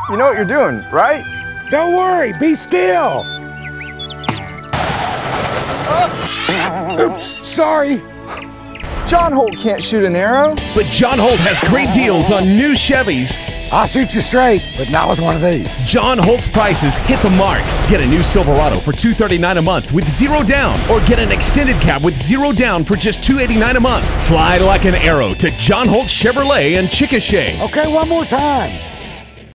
You know what you're doing, right? Don't worry, be still. Oops, sorry. John Holt can't shoot an arrow. But John Holt has great deals on new Chevys. I'll shoot you straight, but not with one of these. John Holt's prices hit the mark. Get a new Silverado for $239 a month with 0 down, or get an extended cab with 0 down for just $289 a month. Fly like an arrow to John Holt Chevrolet in Chickasha. Okay, one more time.